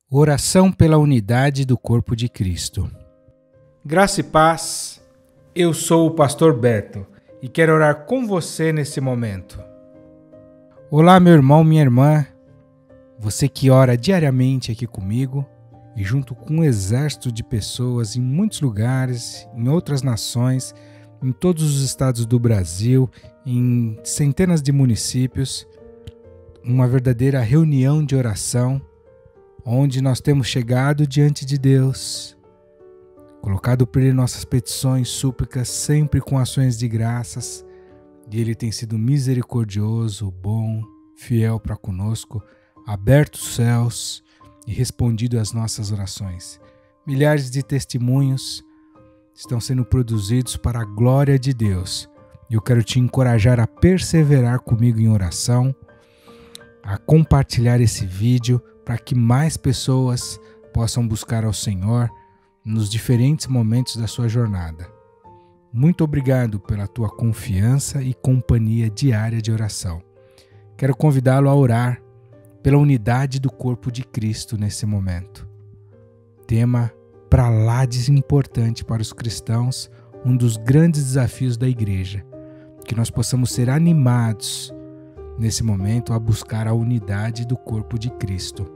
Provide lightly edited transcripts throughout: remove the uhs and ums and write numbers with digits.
Oração pela unidade do corpo de Cristo. Graça e paz, eu sou o pastor Beto e quero orar com você nesse momento. Olá, meu irmão, minha irmã, você que ora diariamente aqui comigo e junto com um exército de pessoas em muitos lugares, em outras nações, em todos os estados do Brasil, em centenas de municípios, uma verdadeira reunião de oração, onde nós temos chegado diante de Deus, colocado por Ele nossas petições, súplicas, sempre com ações de graças, e Ele tem sido misericordioso, bom, fiel para conosco, aberto os céus e respondido às nossas orações. Milhares de testemunhos estão sendo produzidos para a glória de Deus, e eu quero te encorajar a perseverar comigo em oração, a compartilhar esse vídeo, para que mais pessoas possam buscar ao Senhor nos diferentes momentos da sua jornada. Muito obrigado pela tua confiança e companhia diária de oração. Quero convidá-lo a orar pela unidade do corpo de Cristo nesse momento. Tema para lá de importante para os cristãos, um dos grandes desafios da igreja, que nós possamos ser animados nesse momento a buscar a unidade do corpo de Cristo.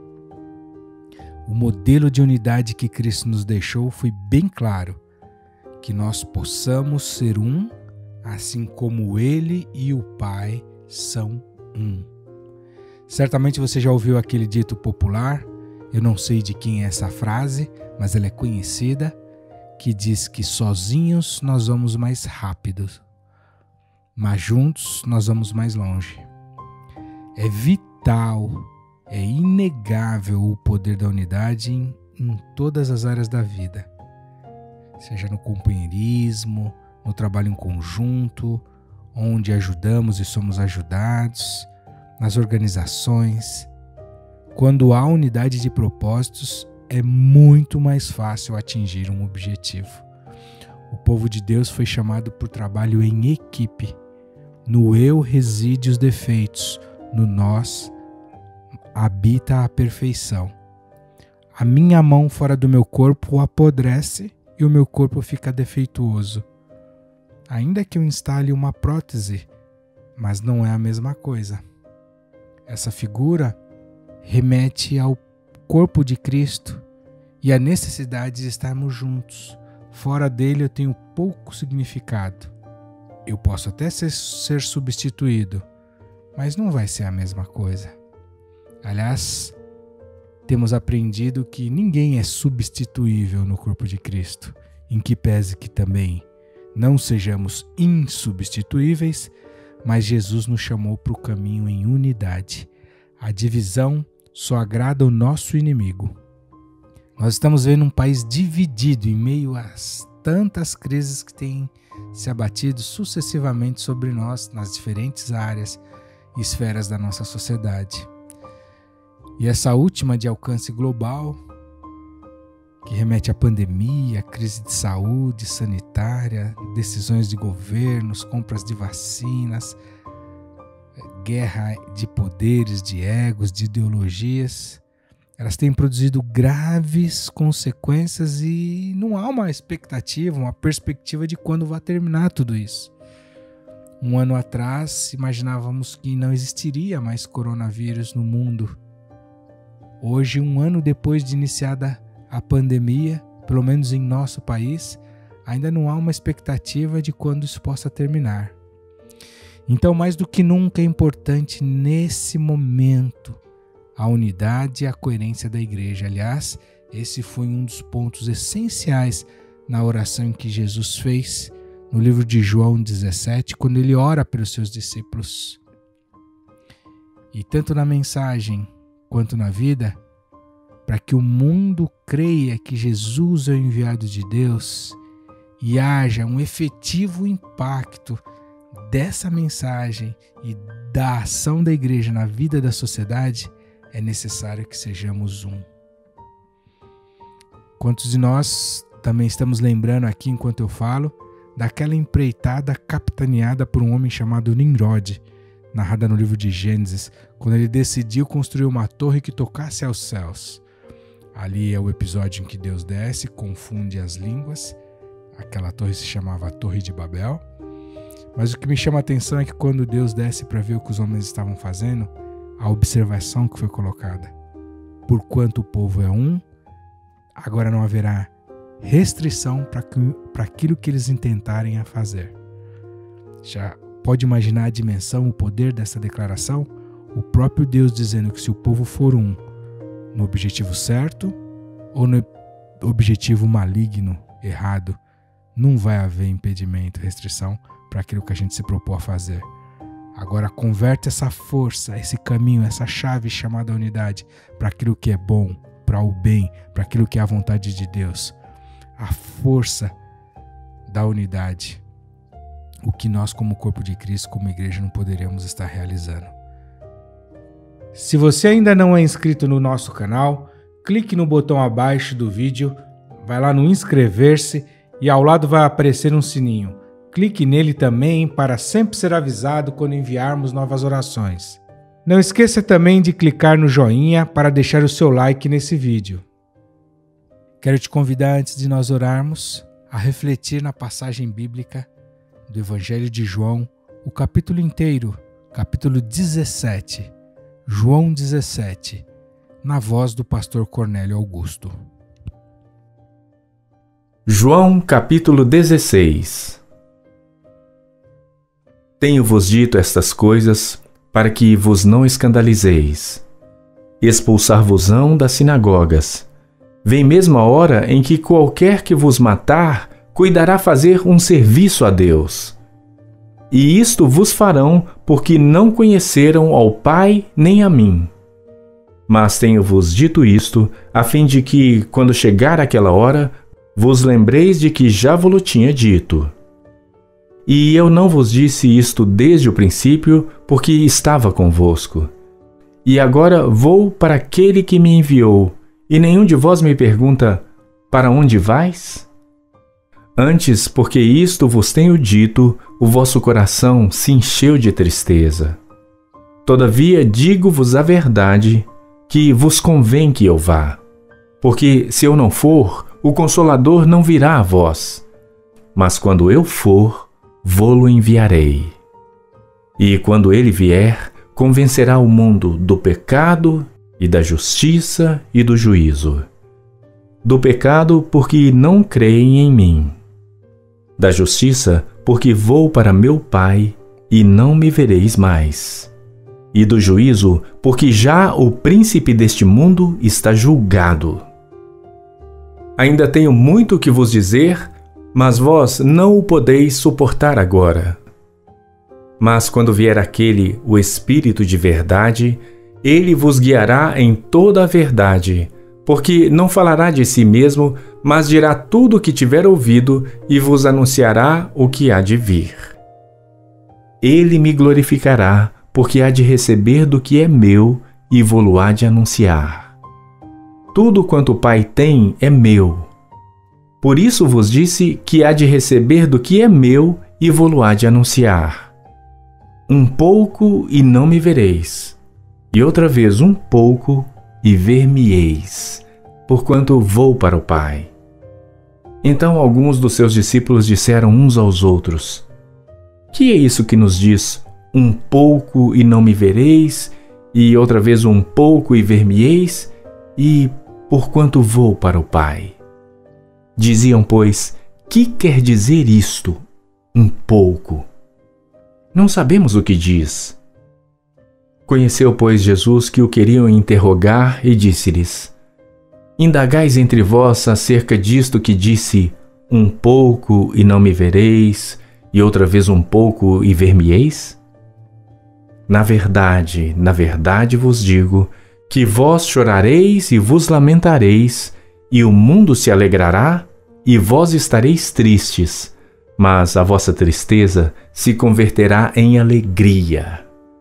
O modelo de unidade que Cristo nos deixou foi bem claro, que nós possamos ser um, assim como Ele e o Pai são um. Certamente você já ouviu aquele dito popular, eu não sei de quem é essa frase, mas ela é conhecida, que diz que sozinhos nós vamos mais rápido, mas juntos nós vamos mais longe. É vital, é inegável o poder da unidade em todas as áreas da vida, seja no companheirismo, no trabalho em conjunto, onde ajudamos e somos ajudados, nas organizações. Quando há unidade de propósitos, é muito mais fácil atingir um objetivo. O povo de Deus foi chamado por trabalho em equipe. No eu reside os defeitos, no nós habita a perfeição. A minha mão fora do meu corpo apodrece e o meu corpo fica defeituoso. Ainda que eu instale uma prótese, mas não é a mesma coisa. Essa figura remete ao corpo de Cristo e à necessidade de estarmos juntos. Fora dele eu tenho pouco significado. Eu posso até ser substituído, mas não vai ser a mesma coisa. Aliás, temos aprendido que ninguém é substituível no corpo de Cristo, em que pese que também não sejamos insubstituíveis, mas Jesus nos chamou para o caminho em unidade. A divisão só agrada o nosso inimigo. Nós estamos vendo um país dividido em meio a tantas crises que têm se abatido sucessivamente sobre nós nas diferentes áreas e esferas da nossa sociedade. E essa última de alcance global, que remete à pandemia, crise de saúde sanitária, decisões de governos, compras de vacinas, guerra de poderes, de egos, de ideologias, elas têm produzido graves consequências e não há uma expectativa, uma perspectiva de quando vai terminar tudo isso. Um ano atrás, imaginávamos que não existiria mais coronavírus no mundo. Hoje, um ano depois de iniciada a pandemia, pelo menos em nosso país, ainda não há uma expectativa de quando isso possa terminar. Então, mais do que nunca é importante nesse momento a unidade e a coerência da igreja. Aliás, esse foi um dos pontos essenciais na oração que Jesus fez no livro de João 17, quando ele ora pelos seus discípulos. E tanto na mensagem quanto na vida, para que o mundo creia que Jesus é o enviado de Deus e haja um efetivo impacto dessa mensagem e da ação da igreja na vida da sociedade, é necessário que sejamos um. Quantos de nós também estamos lembrando aqui, enquanto eu falo, daquela empreitada capitaneada por um homem chamado Nimrod, narrada no livro de Gênesis, quando ele decidiu construir uma torre que tocasse aos céus. Ali é o episódio em que Deus desce, confunde as línguas. Aquela torre se chamava a Torre de Babel. Mas o que me chama a atenção é que quando Deus desce para ver o que os homens estavam fazendo, a observação que foi colocada. Porquanto o povo é um, agora não haverá restrição para aquilo que eles intentarem a fazer. Já pode imaginar a dimensão, o poder dessa declaração? O próprio Deus dizendo que se o povo for um, no objetivo certo ou no objetivo maligno, errado, não vai haver impedimento, restrição para aquilo que a gente se propôs a fazer. Agora converte essa força, esse caminho, essa chave chamada unidade para aquilo que é bom, para o bem, para aquilo que é a vontade de Deus. A força da unidade, o que nós como corpo de Cristo, como igreja, não poderíamos estar realizando. Se você ainda não é inscrito no nosso canal, clique no botão abaixo do vídeo, vai lá no inscrever-se e ao lado vai aparecer um sininho. Clique nele também para sempre ser avisado quando enviarmos novas orações. Não esqueça também de clicar no joinha para deixar o seu like nesse vídeo. Quero te convidar, antes de nós orarmos, a refletir na passagem bíblica do Evangelho de João, o capítulo inteiro, capítulo 17, João 17, na voz do pastor Cornélio Augusto. João capítulo 16. Tenho-vos dito estas coisas para que vos não escandalizeis. Expulsar-vos-ão das sinagogas. Vem mesmo a hora em que qualquer que vos matar cuidará fazer um serviço a Deus. E isto vos farão porque não conheceram ao Pai nem a mim. Mas tenho-vos dito isto, a fim de que, quando chegar aquela hora, vos lembreis de que já vos tinha dito. E eu não vos disse isto desde o princípio, porque estava convosco. E agora vou para aquele que me enviou, e nenhum de vós me pergunta, para onde vais? Antes, porque isto vos tenho dito, o vosso coração se encheu de tristeza. Todavia digo-vos a verdade, que vos convém que eu vá. Porque se eu não for, o Consolador não virá a vós. Mas quando eu for, vô-lo enviarei. E quando ele vier, convencerá o mundo do pecado e da justiça e do juízo. Do pecado, porque não creem em mim. Da justiça, porque vou para meu Pai e não me vereis mais. E do juízo, porque já o príncipe deste mundo está julgado. Ainda tenho muito que vos dizer, mas vós não o podeis suportar agora. Mas quando vier aquele, o Espírito de verdade, ele vos guiará em toda a verdade, porque não falará de si mesmo, mas dirá tudo o que tiver ouvido e vos anunciará o que há de vir. Ele me glorificará, porque há de receber do que é meu e vô-lo há de anunciar. Tudo quanto o Pai tem é meu. Por isso vos disse que há de receber do que é meu e vô-lo há de anunciar. Um pouco e não me vereis, e outra vez um pouco e ver-me-eis, porquanto vou para o Pai. Então alguns dos seus discípulos disseram uns aos outros: Que é isso que nos diz, um pouco e não me vereis, e outra vez um pouco e ver-me-eis, e porquanto vou para o Pai? Diziam, pois, que quer dizer isto, um pouco? Não sabemos o que diz. Conheceu, pois, Jesus que o queriam interrogar e disse-lhes: Indagais entre vós acerca disto que disse, um pouco e não me vereis, e outra vez um pouco e ver-me-eis? Na verdade vos digo, que vós chorareis e vos lamentareis, e o mundo se alegrará, e vós estareis tristes, mas a vossa tristeza se converterá em alegria.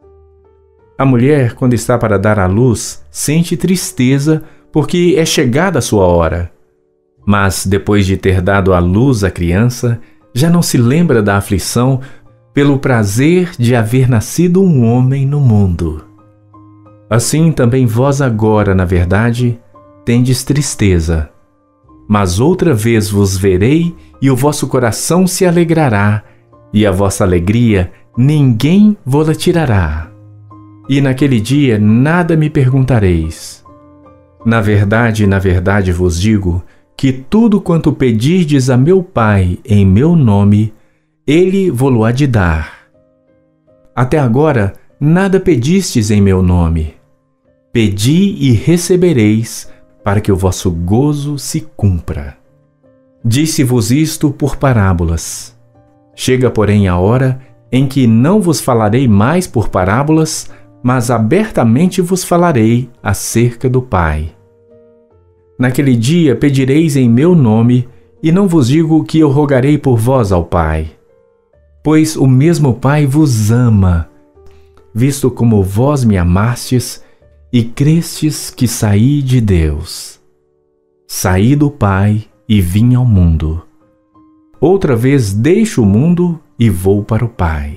A mulher, quando está para dar à luz, sente tristeza, porque é chegada a sua hora. Mas, depois de ter dado à luz a criança, já não se lembra da aflição pelo prazer de haver nascido um homem no mundo. Assim também vós agora, na verdade, tendes tristeza. Mas outra vez vos verei, e o vosso coração se alegrará, e a vossa alegria ninguém vo-la tirará. E naquele dia nada me perguntareis. Na verdade vos digo, que tudo quanto pedirdes a meu Pai em meu nome, Ele vo-lo há de dar. Até agora nada pedistes em meu nome. Pedi e recebereis, para que o vosso gozo se cumpra. Disse-vos isto por parábolas. Chega, porém, a hora em que não vos falarei mais por parábolas, mas abertamente vos falarei acerca do Pai. Naquele dia pedireis em meu nome, e não vos digo que eu rogarei por vós ao Pai. Pois o mesmo Pai vos ama, visto como vós me amastes e crestes que saí de Deus. Saí do Pai e vim ao mundo. Outra vez deixo o mundo e vou para o Pai.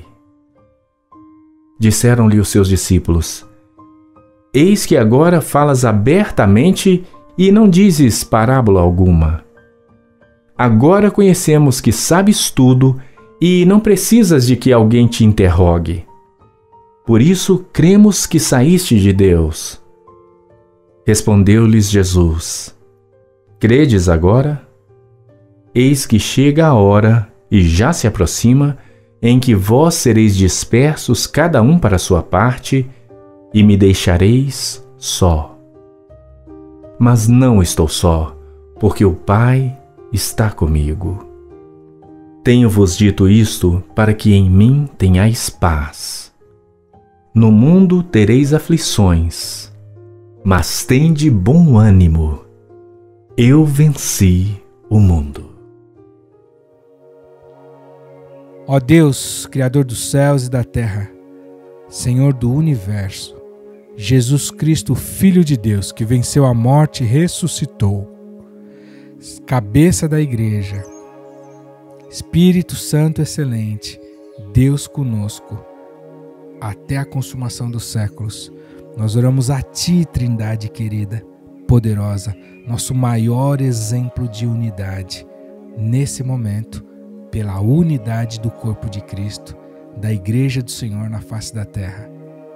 Disseram-lhe os seus discípulos: Eis que agora falas abertamente e não dizes parábola alguma. Agora conhecemos que sabes tudo e não precisas de que alguém te interrogue. Por isso cremos que saíste de Deus. Respondeu-lhes Jesus: Credes agora? Eis que chega a hora, e já se aproxima, em que vós sereis dispersos cada um para a sua parte, e me deixareis só. Mas não estou só, porque o Pai está comigo. Tenho-vos dito isto para que em mim tenhais paz. No mundo tereis aflições, mas tende bom ânimo. Eu venci o mundo. Ó Deus, Criador dos céus e da terra, Senhor do universo, Jesus Cristo, Filho de Deus, que venceu a morte e ressuscitou, cabeça da igreja, Espírito Santo excelente, Deus conosco, até a consumação dos séculos. Nós oramos a Ti, Trindade querida, poderosa, nosso maior exemplo de unidade, nesse momento, pela unidade do corpo de Cristo, da Igreja do Senhor na face da terra.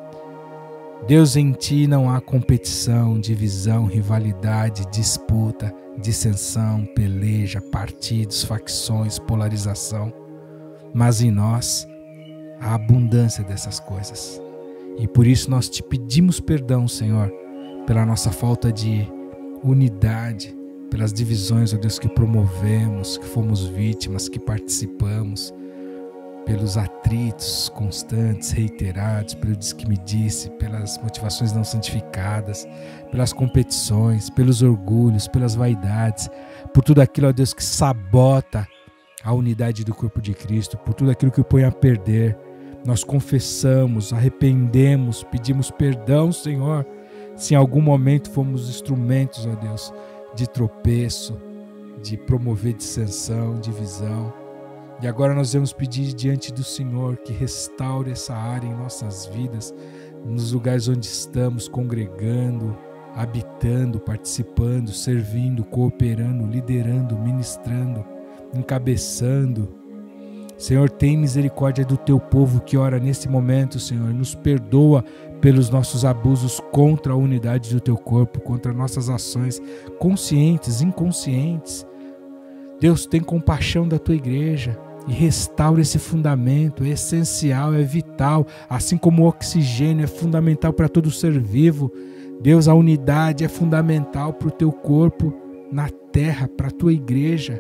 Deus, em Ti não há competição, divisão, rivalidade, disputa, dissensão, peleja, partidos, facções, polarização, mas em nós a abundância dessas coisas. E por isso nós Te pedimos perdão, Senhor, pela nossa falta de unidade, pelas divisões, ó Deus, que promovemos, que fomos vítimas, que participamos, pelos atritos constantes, reiterados, pelo diz que me disse, pelas motivações não santificadas, pelas competições, pelos orgulhos, pelas vaidades, por tudo aquilo, ó Deus, que sabota a unidade do corpo de Cristo, por tudo aquilo que o põe a perder. Nós confessamos, arrependemos, pedimos perdão, Senhor, se em algum momento fomos instrumentos, ó Deus, de tropeço, de promover dissensão, divisão. E agora nós vamos pedir diante do Senhor que restaure essa área em nossas vidas, nos lugares onde estamos congregando, habitando, participando, servindo, cooperando, liderando, ministrando, encabeçando. Senhor, tem misericórdia do Teu povo que ora nesse momento, Senhor. Nos perdoa pelos nossos abusos contra a unidade do Teu corpo, contra nossas ações conscientes, inconscientes. Deus, tem compaixão da Tua igreja e restaura esse fundamento. É essencial, é vital, assim como o oxigênio é fundamental para todo ser vivo. Deus, a unidade é fundamental para o Teu corpo na terra, para a Tua igreja.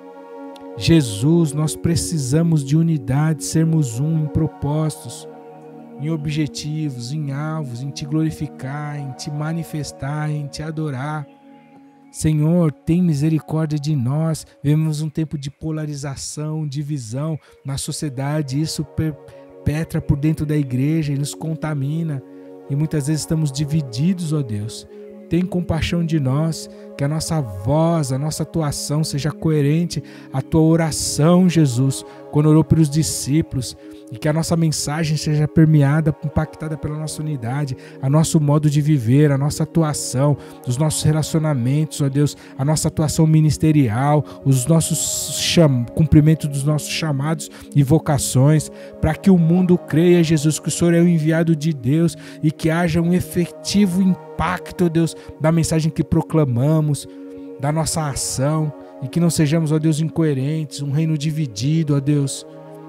Jesus, nós precisamos de unidade, sermos um em propósitos, em objetivos, em alvos, em Te glorificar, em Te manifestar, em Te adorar. Senhor, tem misericórdia de nós. Vivemos um tempo de polarização, divisão na sociedade. Isso perpetra por dentro da igreja e nos contamina. E muitas vezes estamos divididos, ó Deus. Tem compaixão de nós. que a nossa voz, a nossa atuação seja coerente à tua oração, Jesus, quando orou pelos discípulos, e que a nossa mensagem seja permeada, impactada pela nossa unidade, a nosso modo de viver, a nossa atuação, os nossos relacionamentos, ó Deus, a nossa atuação ministerial, os nossos cumprimento dos nossos chamados e vocações, para que o mundo creia, Jesus, que o Senhor é o enviado de Deus e que haja um efetivo impacto, ó Deus, da mensagem que proclamamos, da nossa ação, e que não sejamos, ó Deus, incoerentes, um reino dividido, ó Deus,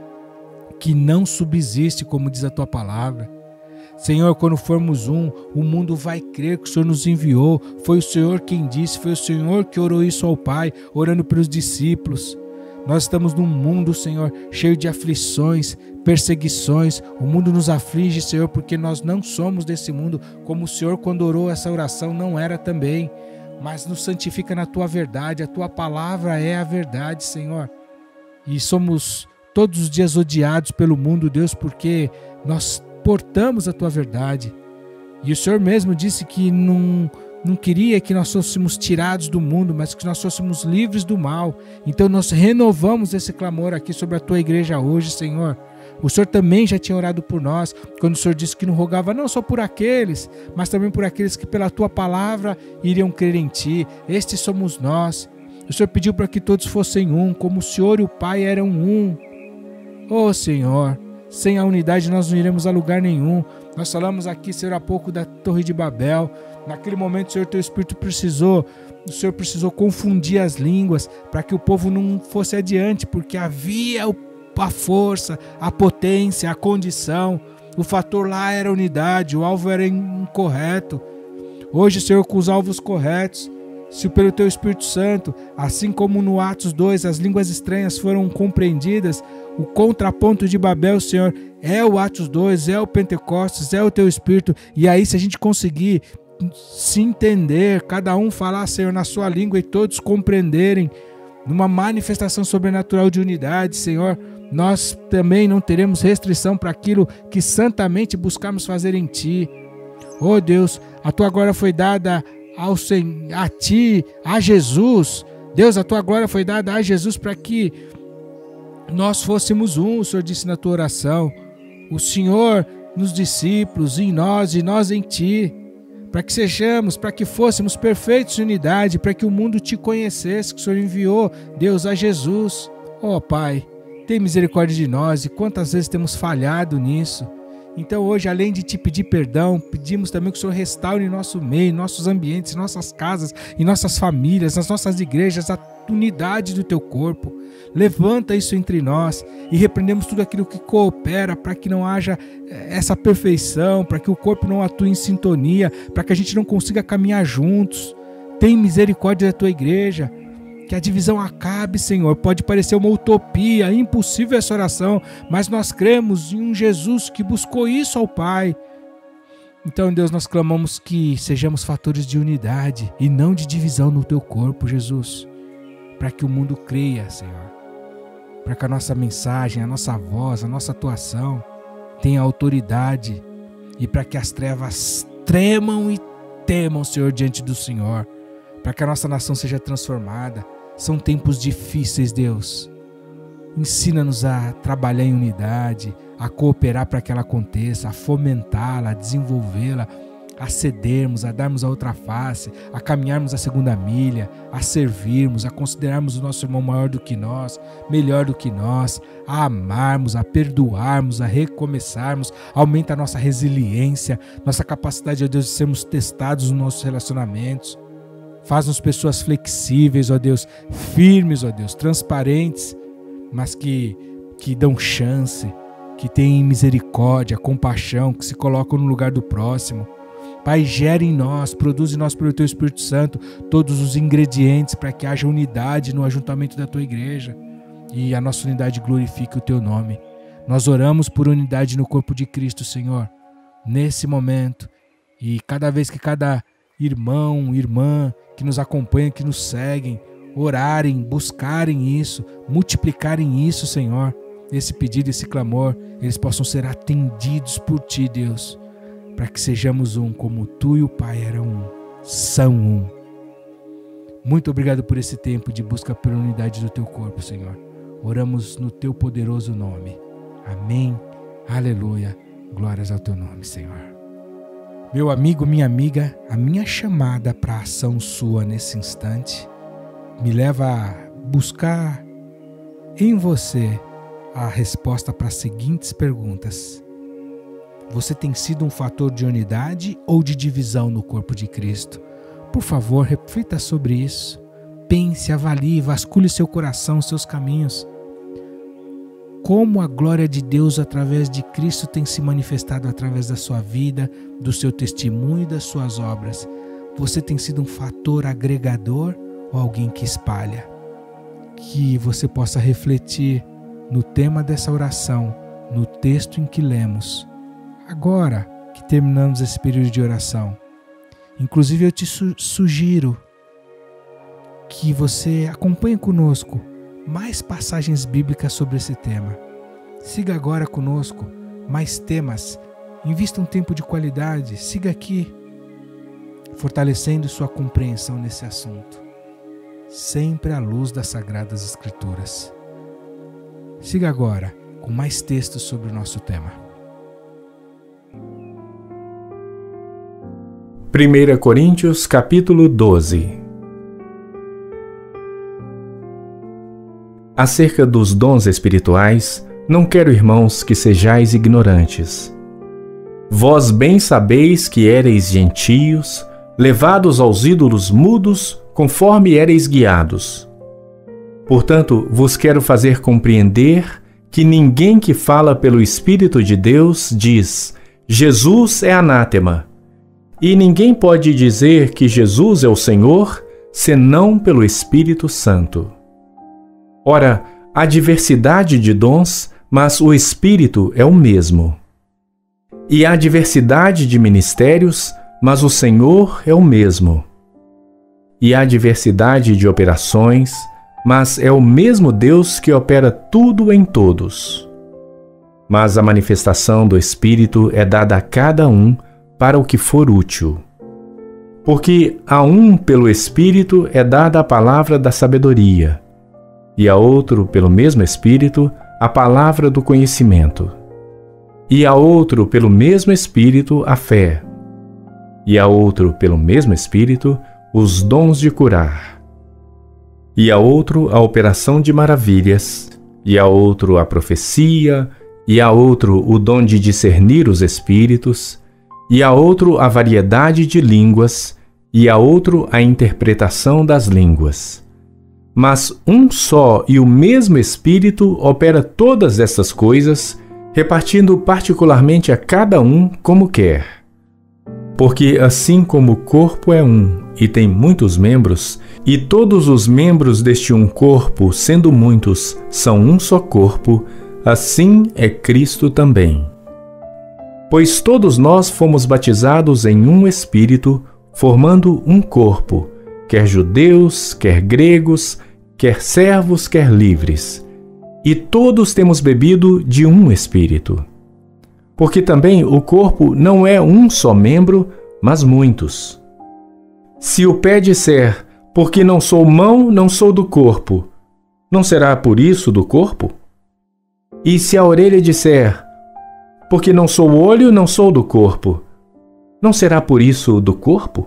que não subsiste, como diz a tua palavra. Senhor, quando formos um, o mundo vai crer que o Senhor nos enviou. Foi o Senhor quem disse, foi o Senhor que orou isso ao Pai, orando pelos discípulos. Nós estamos num mundo, Senhor, cheio de aflições, perseguições. O mundo nos aflige, Senhor, porque nós não somos desse mundo, como o Senhor, quando orou essa oração, não era também. Mas nos santifica na tua verdade, a tua palavra é a verdade, Senhor. E somos todos os dias odiados pelo mundo, Deus, porque nós portamos a tua verdade. E o Senhor mesmo disse que não queria que nós fôssemos tirados do mundo, mas que nós fôssemos livres do mal. Então nós renovamos esse clamor aqui sobre a tua igreja hoje, Senhor. O Senhor também já tinha orado por nós, quando o Senhor disse que não rogava não só por aqueles, mas também por aqueles que pela tua palavra iriam crer em ti. Estes somos nós. O Senhor pediu para que todos fossem um, como o Senhor e o Pai eram um. Oh Senhor, sem a unidade nós não iremos a lugar nenhum. Nós falamos aqui, Senhor, há pouco da Torre de Babel. Naquele momento, Senhor, teu Espírito o Senhor precisou confundir as línguas para que o povo não fosse adiante, porque havia a força, a potência, a condição. O fator lá era a unidade, o alvo era incorreto. Hoje, Senhor, com os alvos corretos, se pelo teu Espírito Santo, assim como no Atos 2, as línguas estranhas foram compreendidas, o contraponto de Babel, Senhor, é o Atos 2, é o Pentecostes, é o teu Espírito. E aí, se a gente conseguir se entender, cada um falar, Senhor, na sua língua e todos compreenderem, numa manifestação sobrenatural de unidade, Senhor, nós também não teremos restrição para aquilo que santamente buscamos fazer em Ti. Oh Deus, a Tua glória foi dada a Ti, a Jesus. Deus, a Tua glória foi dada a Jesus para que nós fôssemos um. O Senhor disse na Tua oração, o Senhor nos discípulos, em nós e nós em Ti, para que sejamos, para que fôssemos perfeitos em unidade, para que o mundo Te conhecesse, que o Senhor enviou, Deus, a Jesus. Oh Pai, tem misericórdia de nós, e quantas vezes temos falhado nisso. Então hoje, além de Te pedir perdão, pedimos também que o Senhor restaure em nosso meio, nossos ambientes, nossas casas, em nossas famílias, nas nossas igrejas, a unidade do Teu corpo. Levanta isso entre nós e repreendemos tudo aquilo que coopera para que não haja essa perfeição, para que o corpo não atue em sintonia, para que a gente não consiga caminhar juntos. Tem misericórdia da Tua igreja. Que a divisão acabe, Senhor. Pode parecer uma utopia, impossível essa oração, mas nós cremos em um Jesus que buscou isso ao Pai. Então, Deus, nós clamamos que sejamos fatores de unidade e não de divisão no Teu corpo, Jesus. Para que o mundo creia, Senhor. Para que a nossa mensagem, a nossa voz, a nossa atuação tenha autoridade e para que as trevas tremam e temam, Senhor, diante do Senhor. Para que a nossa nação seja transformada. São tempos difíceis, Deus. Ensina-nos a trabalhar em unidade, a cooperar para que ela aconteça, a fomentá-la, a desenvolvê-la, a cedermos, a darmos a outra face, a caminharmos a segunda milha, a servirmos, a considerarmos o nosso irmão maior do que nós, melhor do que nós, a amarmos, a perdoarmos, a recomeçarmos. Aumenta a nossa resiliência, nossa capacidade, ó Deus, de sermos testados nos nossos relacionamentos. Faz-nos pessoas flexíveis, ó Deus, firmes, ó Deus, transparentes, mas que dão chance, que têm misericórdia, compaixão, que se colocam no lugar do próximo. Pai, gera em nós, produz em nós pelo Teu Espírito Santo todos os ingredientes para que haja unidade no ajuntamento da Tua igreja e a nossa unidade glorifique o Teu nome. Nós oramos por unidade no corpo de Cristo, Senhor, nesse momento, e cada vez que cada irmão, irmã que nos acompanham, que nos seguem, orarem, buscarem isso, multiplicarem isso, Senhor, esse pedido, esse clamor, eles possam ser atendidos por Ti, Deus, para que sejamos um, como Tu e o Pai eram um, são um. Muito obrigado por esse tempo de busca pela unidade do Teu corpo, Senhor. Oramos no Teu poderoso nome. Amém. Aleluia. Glórias ao Teu nome, Senhor. Meu amigo, minha amiga, a minha chamada para a ação sua nesse instante me leva a buscar em você a resposta para as seguintes perguntas. Você tem sido um fator de unidade ou de divisão no corpo de Cristo? Por favor, reflita sobre isso. Pense, avalie, vasculhe seu coração, seus caminhos. Como a glória de Deus através de Cristo tem se manifestado através da sua vida, do seu testemunho e das suas obras. Você tem sido um fator agregador ou alguém que espalha? Que você possa refletir no tema dessa oração, no texto em que lemos. Agora que terminamos esse período de oração, inclusive eu te sugiro que você acompanhe conosco mais passagens bíblicas sobre esse tema. Siga agora conosco mais temas, invista um tempo de qualidade, siga aqui, fortalecendo sua compreensão nesse assunto, sempre à luz das Sagradas Escrituras. Siga agora com mais textos sobre o nosso tema. 1 Coríntios capítulo 12. Acerca dos dons espirituais, não quero, irmãos, que sejais ignorantes. Vós bem sabeis que éreis gentios, levados aos ídolos mudos, conforme éreis guiados. Portanto, vos quero fazer compreender que ninguém que fala pelo Espírito de Deus diz: Jesus é anátema. E ninguém pode dizer que Jesus é o Senhor, senão pelo Espírito Santo. Ora, há diversidade de dons, mas o Espírito é o mesmo. E há diversidade de ministérios, mas o Senhor é o mesmo. E há diversidade de operações, mas é o mesmo Deus que opera tudo em todos. Mas a manifestação do Espírito é dada a cada um para o que for útil. Porque a um pelo Espírito é dada a palavra da sabedoria, e a outro pelo mesmo Espírito a palavra do conhecimento, e a outro pelo mesmo Espírito a fé, e a outro pelo mesmo Espírito os dons de curar, e a outro a operação de maravilhas, e a outro a profecia, e a outro o dom de discernir os espíritos, e a outro a variedade de línguas, e a outro a interpretação das línguas. Mas um só e o mesmo Espírito opera todas estas coisas, repartindo particularmente a cada um como quer. Porque assim como o corpo é um e tem muitos membros, e todos os membros deste um corpo, sendo muitos, são um só corpo, assim é Cristo também. Pois todos nós fomos batizados em um Espírito, formando um corpo, quer judeus, quer gregos, quer servos, quer livres, e todos temos bebido de um Espírito. Porque também o corpo não é um só membro, mas muitos. Se o pé disser, porque não sou mão, não sou do corpo, não será por isso do corpo? E se a orelha disser, porque não sou olho, não sou do corpo, não será por isso do corpo?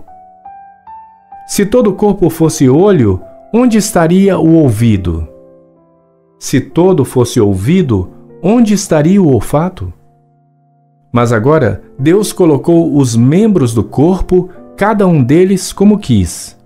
Se todo o corpo fosse olho, onde estaria o ouvido? Se todo fosse ouvido, onde estaria o olfato? Mas agora Deus colocou os membros do corpo, cada um deles como quis.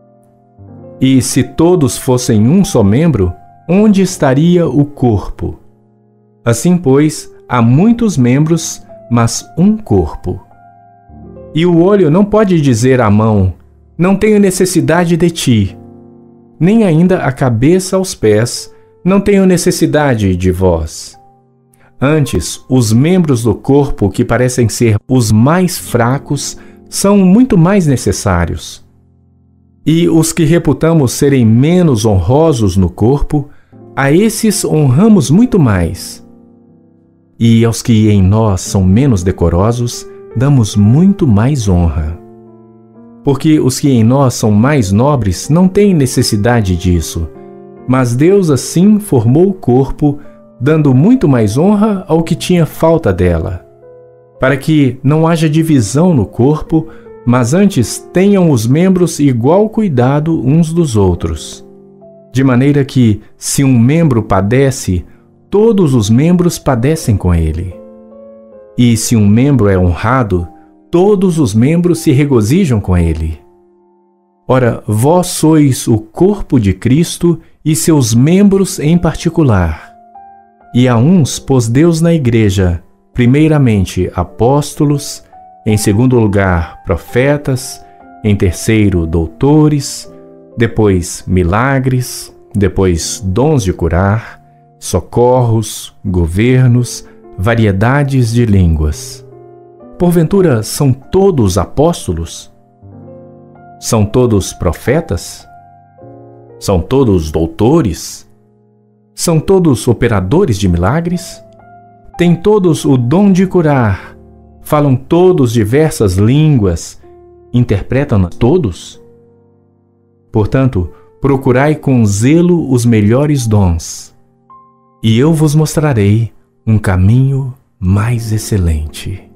E se todos fossem um só membro, onde estaria o corpo? Assim, pois, há muitos membros, mas um corpo. E o olho não pode dizer à mão, não tenho necessidade de ti, nem ainda a cabeça aos pés, não tenho necessidade de vós. Antes, os membros do corpo que parecem ser os mais fracos são muito mais necessários. E os que reputamos serem menos honrosos no corpo, a esses honramos muito mais. E aos que em nós são menos decorosos, damos muito mais honra. porque os que em nós são mais nobres não têm necessidade disso. Mas Deus assim formou o corpo, dando muito mais honra ao que tinha falta dela, para que não haja divisão no corpo, mas antes tenham os membros igual cuidado uns dos outros. De maneira que, se um membro padece, todos os membros padecem com ele. E se um membro é honrado, todos os membros se regozijam com ele. Ora, vós sois o corpo de Cristo e seus membros em particular. E a uns pôs Deus na igreja, primeiramente apóstolos, em segundo lugar profetas, em terceiro doutores, depois milagres, depois dons de curar, socorros, governos, variedades de línguas. Porventura são todos apóstolos? São todos profetas? São todos doutores? São todos operadores de milagres? Têm todos o dom de curar? Falam todos diversas línguas? Interpretam todos? Portanto, procurai com zelo os melhores dons, e eu vos mostrarei um caminho mais excelente.